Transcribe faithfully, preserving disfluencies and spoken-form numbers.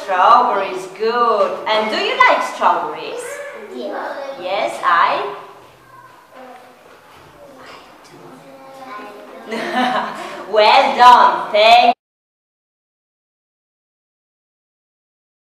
strawberries, good. And do you like strawberries? Yeah. Yes, I. Well done. Thank